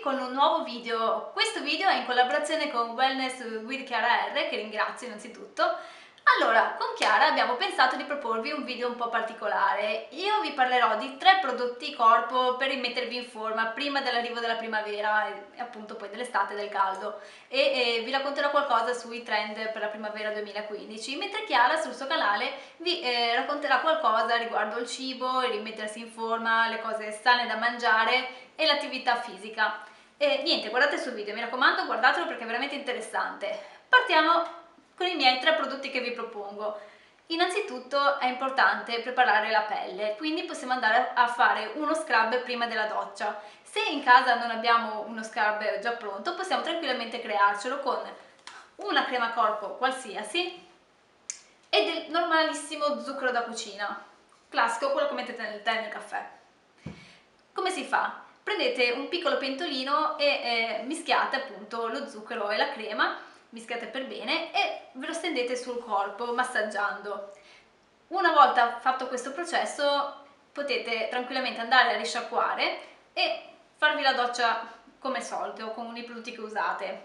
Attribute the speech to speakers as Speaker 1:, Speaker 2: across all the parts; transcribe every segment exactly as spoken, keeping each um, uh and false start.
Speaker 1: con un nuovo video. Questo video è in collaborazione con Wellness with Chiara R, che ringrazio innanzitutto. Allora, con Chiara abbiamo pensato di proporvi un video un po' particolare. Io vi parlerò di tre prodotti corpo per rimettervi in forma prima dell'arrivo della primavera e appunto poi dell'estate e del caldo, e, e vi racconterò qualcosa sui trend per la primavera duemilaquindici, mentre Chiara sul suo canale vi eh, racconterà qualcosa riguardo il cibo, il rimettersi in forma, le cose sane da mangiare e l'attività fisica. E niente, guardate il suo video, mi raccomando, guardatelo perché è veramente interessante. Partiamo con i miei tre prodotti che vi propongo. Innanzitutto è importante preparare la pelle, quindi possiamo andare a fare uno scrub prima della doccia. Se in casa non abbiamo uno scrub già pronto, possiamo tranquillamente crearcelo con una crema corpo qualsiasi e del normalissimo zucchero da cucina, classico, quello che mettete nel tè e nel caffè. Come si fa? Prendete un piccolo pentolino e eh, mischiate appunto lo zucchero e la crema, mischiate per bene e ve lo stendete sul corpo massaggiando. Una volta fatto questo processo potete tranquillamente andare a risciacquare e farvi la doccia come solito con i prodotti che usate.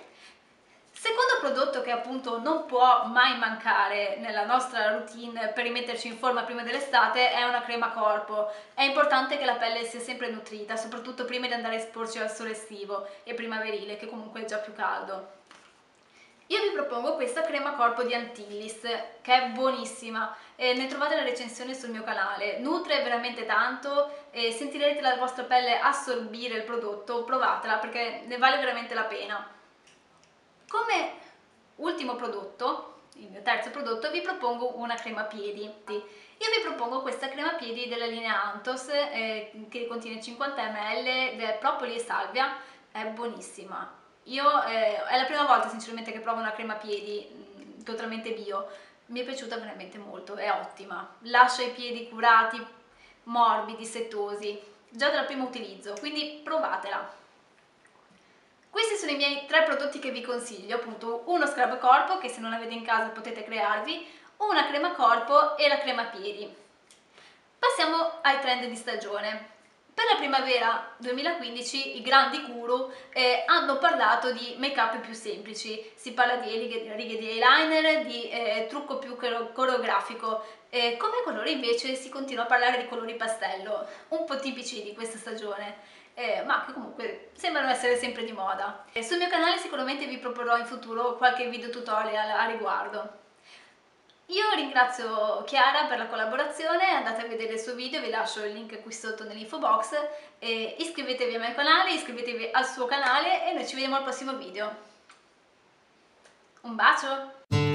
Speaker 1: Secondo prodotto che appunto non può mai mancare nella nostra routine per rimetterci in forma prima dell'estate è una crema corpo. È importante che la pelle sia sempre nutrita, soprattutto prima di andare a esporci al sole estivo e primaverile, che comunque è già più caldo. Io vi propongo questa crema corpo di Antillis, che è buonissima, e ne trovate la recensione sul mio canale. Nutre veramente tanto e sentirete la vostra pelle assorbire il prodotto. Provatela perché ne vale veramente la pena. Come ultimo prodotto, il mio terzo prodotto, vi propongo una crema piedi. Io vi propongo questa crema piedi della linea Anthos eh, che contiene cinquanta millilitri ed è propoli e salvia, è buonissima. Io eh, è la prima volta sinceramente che provo una crema piedi mh, totalmente bio, mi è piaciuta veramente molto, è ottima, lascia i piedi curati, morbidi, setosi, già dal primo utilizzo, quindi provatela. Questi sono i miei tre prodotti che vi consiglio, appunto uno scrub corpo che se non avete in casa potete crearvi, una crema corpo e la crema piedi. Passiamo ai trend di stagione. Per la primavera duemilaquindici i grandi guru eh, hanno parlato di make-up più semplici, si parla di righe, righe di eyeliner, di eh, trucco più coreografico. Eh, come colore invece si continua a parlare di colori pastello, un po' tipici di questa stagione. Eh, ma che comunque sembrano essere sempre di moda. Eh, sul mio canale sicuramente vi proporrò in futuro qualche video tutorial a riguardo. Io ringrazio Chiara per la collaborazione, andate a vedere il suo video, vi lascio il link qui sotto nell'info box, e iscrivetevi al mio canale, iscrivetevi al suo canale e noi ci vediamo al prossimo video. Un bacio!